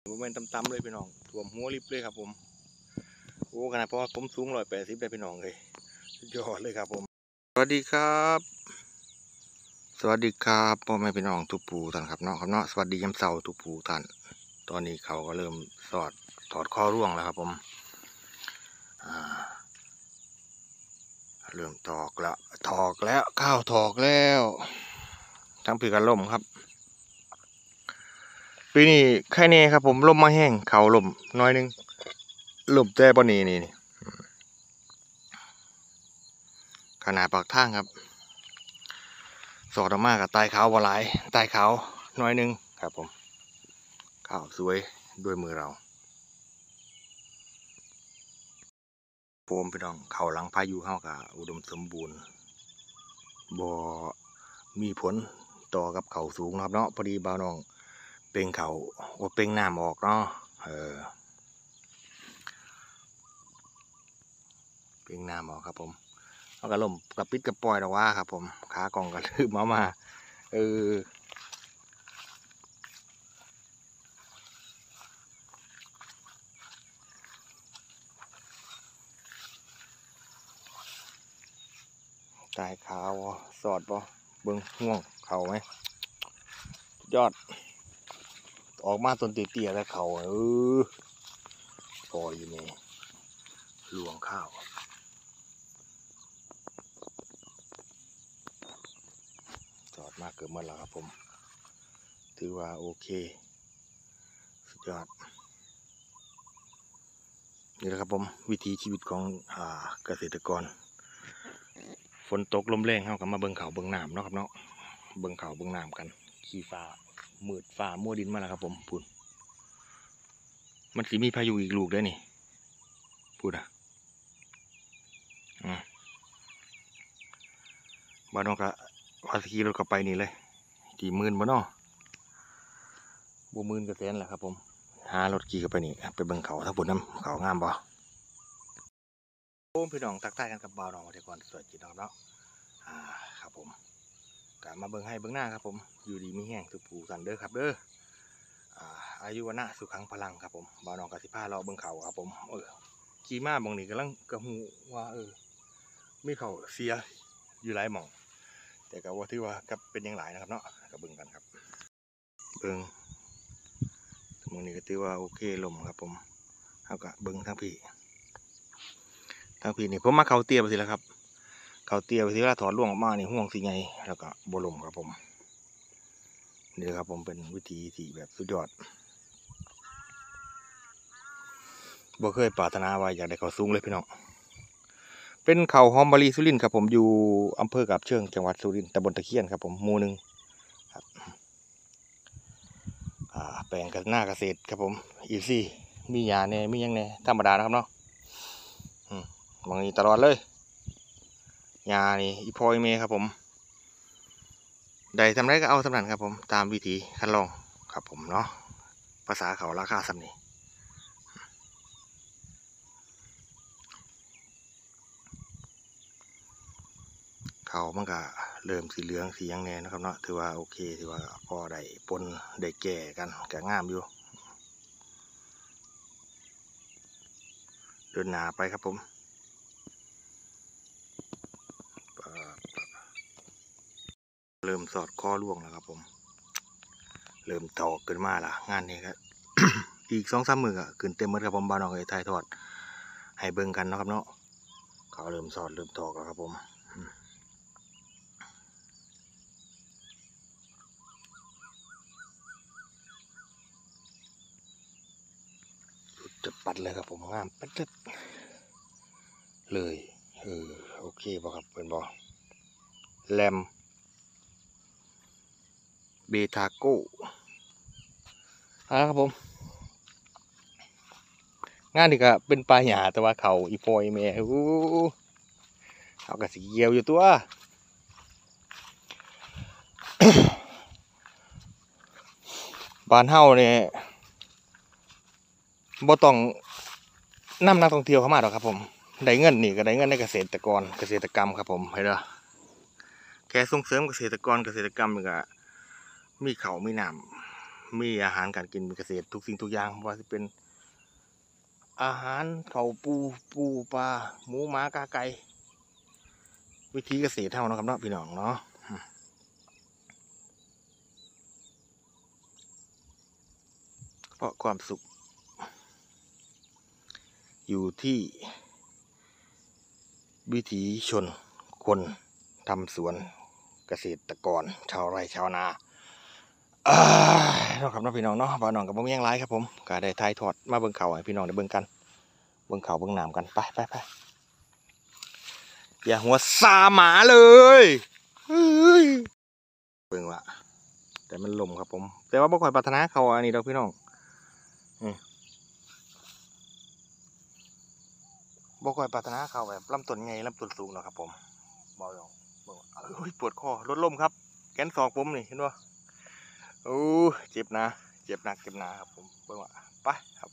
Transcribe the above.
ผมเป็นตำๆเลยพี่น้องท่วมหัวริบเลยครับผมโอ้ขนาดเพราะว่าผมสูง180ได้พี่น้องเลยยอดเลยครับผมสวัสดีครับสวัสดีครับพ่อแม่พี่น้องทุกผู้ท่านครับเนาะครับเนาะสวัสดียามเช้าทุกผู้ท่านตอนนี้เขาก็เริ่มถอดข้อร่วงแล้วครับผมเริ่มถอกแล้วข้าวถอกแล้วทั้งปีกันล่มครับปีนี้แค่นี้ครับผมล่มมาแห้งเขาล่มน้อยนึงล่มแต่บนนี้นี่ขนาดปากทางครับสอดออกมากับใต้ขาววลายใต้ขาวน้อยนึงครับผมข้าวสวยด้วยมือเราโฟมพี่น้องเขาหลังพายุเข้ากับอุดมสมบูรณ์บ่มีผลต่อกับเขาสูงนะครับเนาะพอดีบ่าวน้องเป่งเขาว่าเป่งน้ำออกเนาะเป่งน้ำออกครับผมเอากระลมกระปิดกระปล่อยแต่ว่าครับผมขากล่องกระลืมมาตายขาวสอดบ่เบิ้งง่วงเขาไหมยอดออกมาต้นเตี้ยๆแล้วเขาพออยู่นี่หลวงข้าวจอดมาเกือบหมดแล้วครับผมถือว่าโอเคสุดยอดนี่แหละครับผมวิถีชีวิตของเกษตรกรฝนตกลมแรงเข้ากับมาเบิ่งเขาเบิ่งน้ำเนาะครับเนาะเบิ่งเขาเบิ่งน้ำกันขี้ฟ้ามืดฟ้ามัวดินมาแล้วครับผมพูดมันสิมีพายุอีกลูกด้วยนี่พูดบ้านน้องก็ว่าสกีรถกลับไปนี่เลยกี่หมื่นบ่เนาะบ่หมื่นกระแสนแหละครับผมหารถขี่กันไปนี่ไปเบิ่งเขาทั้งบนน้ำเขางามบ่โอ้พี่น้องทักทายกันกับบ่าวน้องมาเดี๋ยวก่อนสวัสดีน้องเนาะครับผมกลับมาเบิ่งให้เบิ่งหน้าครับผมอยู่ดีมีแห้งทุกผู้กันเด้อครับเด้ออายุวันนะสุขังพลังครับผมบ่าวน้องกับสิพาเราเบิ่งเขาครับผมขี่ม้าบางนี่กำลังกระหูว่ามีเขาเสียอยู่หลายหม่องแต่ก็ว่าที่ว่ากับเป็นอย่างไรนะครับเนาะก็เบิ่งกันครับเบิ่งบางนี่ก็ถือว่าโอเคลมครับผมเอาก็เบิ่งทั้งพี่นี่ผมมาเขาเตี้ยไปสิแล้วครับเขาเตี้ยไปสิเวลาถอดล่วงออกมานี่ห่วงสิไงแล้วก็บลมครับผมนี่ครับผมเป็นวิธีที่แบบสุดยอดบ่เคยปรารถนาว่าอยากได้เขาสูงเลยพี่น้องเป็นเขาหอมบรีสุรินทร์ครับผมอยู่อำเภอกับเชิงจังหวัดสุรินทร์ตำบลตะเคียนครับผมหมู่ 1ครับแปลงกันหน้าเกษตรครับผมอีซี่มีหญ้าแน่มียังแน่ธรรมดานะครับเนาะบางนี้ตลอดเลยหญ้านี่อีพอยเมครับผมได้ทำไรก็เอาทำนั้นครับผมตามวิธีคัดลองครับผมเนาะภาษาเขาราคาซ้ำนี่เขามันก็เริ่มสีเหลืองสียังแน่นะครับเนาะถือว่าโอเคถือว่าพอได้ปนได้แก่กันก็งามอยู่เดินหนาไปครับผมเริ่มสอดข้อล่วงแล้วครับผมเริ่มตอกขึ้นมาละงานนี้ครับ อีก2-3 มื้อก็ขึ้นเต็มหมดครับผมบ้านน้องถ่ายทอดให้เบิ่งกันนะครับเนาะเขาเริ่มสอดเริ่มตอกแล้วครับผมจะปัดเลยครับผมงามปัดเลยโอเคป่ะครับเป็นบ่แรมเบทาโก้ครับผมงานนี่ก็เป็นปลาหยาแต่ว่าเขาอีโฟยแม่เขาก็สีเขียวอยู่ตัว บ้านเฮาเนี่ยบ่ต้องนำนักท่องเที่ยวเข้ามาหรอกครับผมได้เงินนี่ก็ได้เงินในเกษตรกรเกษตรกรรมครับผมเห็นไหมแค่ส่งเสริมเกษตรกรเกษตรกรรมนี่ก็มีเขามีน้มีอาหารการกินเกษตรทุกสิ่งทุกอย่างว่าจะเป็นอาหารเขาปูปลาหมูหมากาไก่วิธีเกษตรเท่าเนาะครับเนาะพี่น้องเนาะเพราะความสุขอยู่ที่วิถีชนคนทำสวนเกษตรกรชาวไร่ชาวนาน้องครับน้องพี่น้องเนาะบ่าวน้องกับบ่มีหยังหลายครับผมก็ได้ถ่ายทอดมาเบิ่งเขาให้พี่น้องได้เบิ่งกันเบิ่งเขาเบิ่งน้ำกันไปอย่าหัวซาหมาเลยเฮ้ยเบิ่งว่าแต่มันลมครับผมแต่ว่าบ่ค่อยปรารถนาเขาอันนี้ดอกพี่น้องบ่ค่อยปรารถนาเขาแบบลำต้นใหญ่ลำต้นสูงเนาะครับผมบ่าวน้องปวดคอรถล้มครับแขนศอกผมนี่เห็นบ่โอ้เจ็บนะเจ็บหนักเจ็บหนาครับผมเบิ่งว่าไปครับ